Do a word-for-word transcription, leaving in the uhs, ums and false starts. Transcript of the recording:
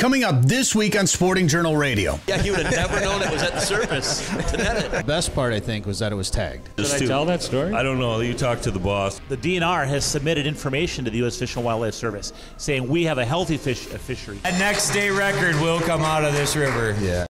Coming up this week on Sporting Journal Radio. Yeah, he would have never known it was at the surface to net it. The best part, I think, was that it was tagged. Did I tell that story? I don't know. You talked to the boss. The D N R has submitted information to the U S Fish and Wildlife Service saying we have a healthy fish a fishery. A next day record will come out of this river. Yeah.